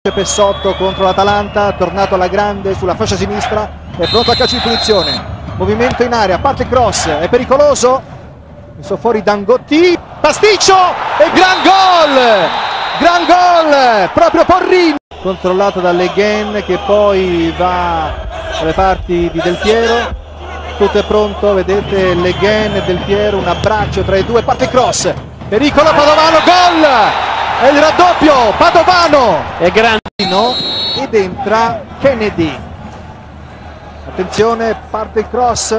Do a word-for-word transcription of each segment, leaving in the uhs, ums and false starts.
Pessotto contro l'Atalanta, tornato alla grande sulla fascia sinistra, è pronto al calcio di punizione, movimento in area, parte il cross, è pericoloso, messo fuori Dangotti, pasticcio e gran gol, gran gol, proprio Porrini, controllato da Le Guen che poi va dalle parti di Del Piero, tutto è pronto, vedete Le Guen e Del Piero, un abbraccio tra i due, parte il cross, pericolo Padovano, gol! È il raddoppio, Padovano è grande ed entra Kennedy. Attenzione, parte il cross,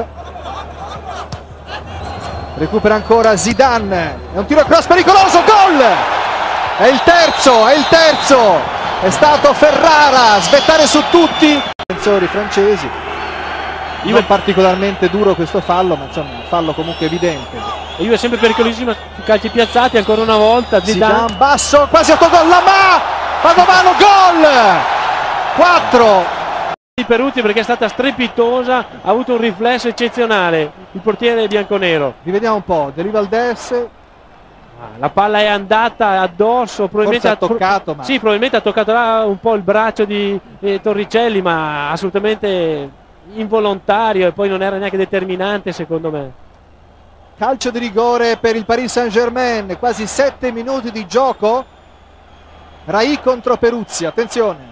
recupera ancora Zidane, è un tiro cross pericoloso, gol! È il terzo, è il terzo, è stato Ferrara a svettare su tutti i difensori francesi. Non particolarmente duro questo fallo, ma insomma un fallo comunque evidente. E Juve è sempre pericolosissima su calci piazzati, ancora una volta Zidane, Zidane basso, quasi autogol, Lamà, Padovano, gol! quattro di Peruzzi perché è stata strepitosa, ha avuto un riflesso eccezionale il portiere bianconero. Rivediamo un po', De Valdes, la palla è andata addosso, probabilmente forse ha toccato, ma... sì, probabilmente ha toccato là un po' il braccio di eh, Torricelli, ma assolutamente involontario e poi non era neanche determinante secondo me. Calcio di rigore per il Paris Saint-Germain, quasi sette minuti di gioco. Rai contro Peruzzi, attenzione.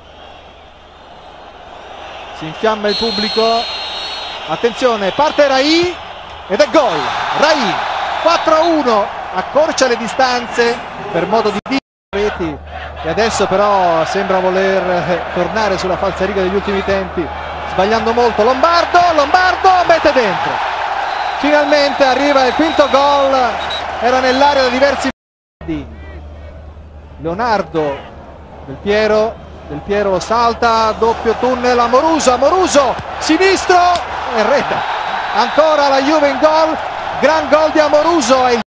Si infiamma il pubblico. Attenzione, parte Rai ed è gol. Rai quattro a uno, accorcia le distanze per modo di dire reti e adesso però sembra voler tornare sulla falsariga degli ultimi tempi, sbagliando molto. Lombardo, Lombardo mette dentro. Finalmente arriva il quinto gol, era nell'area da diversi minuti. Leonardo, Del Piero, Del Piero lo salta, doppio tunnel a Moruso, Amoruso, sinistro e rete. Ancora la Juve in gol, gran gol di Amoruso.